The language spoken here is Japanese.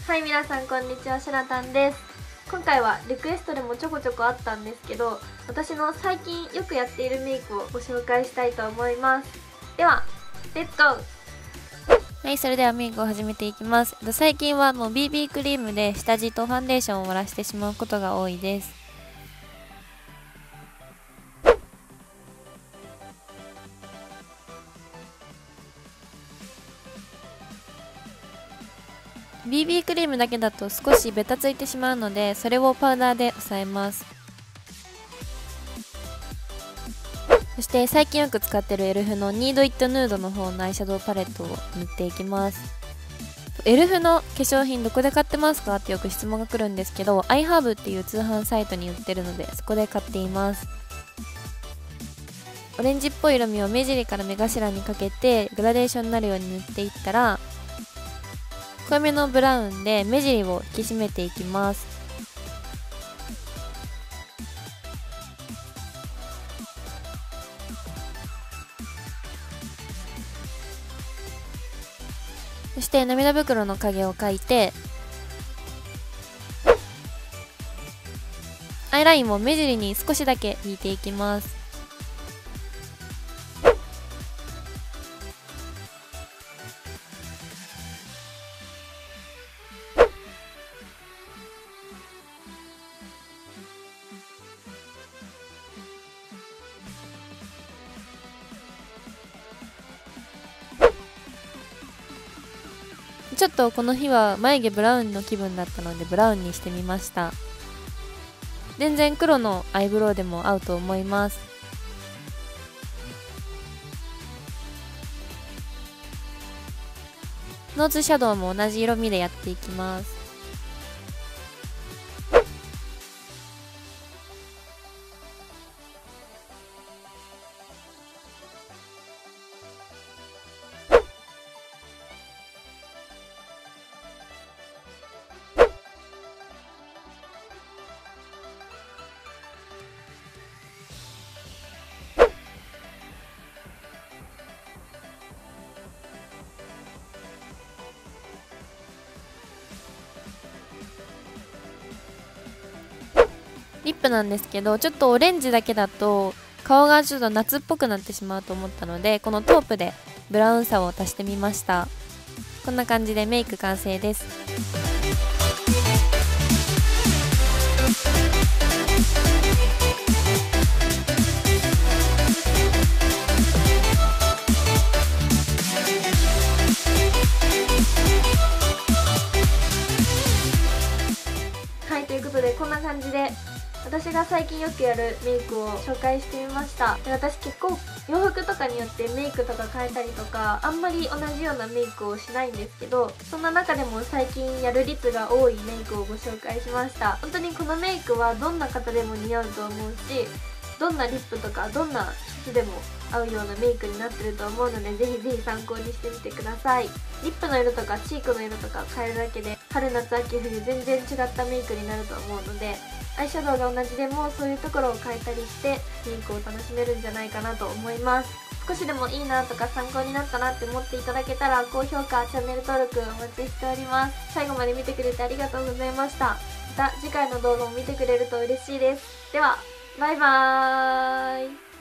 はい、皆さんこんにちは、しらたんです。今回はリクエストでもちょこちょこあったんですけど、私の最近よくやっているメイクをご紹介したいと思います。ではレッツゴー。 はい、それではメイクを始めていきます。最近はもう BB クリームで下地とファンデーションを漏らしてしまうことが多いです。BB クリームだけだと少しベタついてしまうので、それをパウダーで抑えます。そして最近よく使ってるエルフのニードイットヌードの方のアイシャドウパレットを塗っていきます。エルフの化粧品どこで買ってますかってよく質問が来るんですけど、iHerb っていう通販サイトに売ってるので、そこで買っています。オレンジっぽい色味を目尻から目頭にかけてグラデーションになるように塗っていったら、濃いめのブラウンで目尻を引き締めていきます。そして涙袋の影を描いて、アイラインを目尻に少しだけ引いていきます。ちょっとこの日は眉毛ブラウンの気分だったのでブラウンにしてみました。全然黒のアイブロウでも合うと思います。ノーズシャドウも同じ色味でやっていきます。リップなんですけど、ちょっとオレンジだけだと顔がちょっと夏っぽくなってしまうと思ったので、このトープでブラウンさを足してみました。こんな感じでメイク完成です。 はい、ということでこんな感じで私が最近よくやるメイクを紹介してみました。で、私結構洋服とかによってメイクとか変えたりとかあんまり同じようなメイクをしないんですけど、そんな中でも最近やる率が多いメイクをご紹介しました。本当にこのメイクはどんな方でも似合うと思うし、どんなリップとかどんな質でも合うようなメイクになってると思うので、ぜひぜひ参考にしてみてください。リップの色とかチークの色とか変えるだけで春夏秋冬全然違ったメイクになると思うので、アイシャドウが同じでもそういうところを変えたりしてメイクを楽しめるんじゃないかなと思います。少しでもいいなとか参考になったなって思っていただけたら高評価、チャンネル登録お待ちしております。最後まで見てくれてありがとうございました。また次回の動画も見てくれると嬉しいです。ではバイバーイ。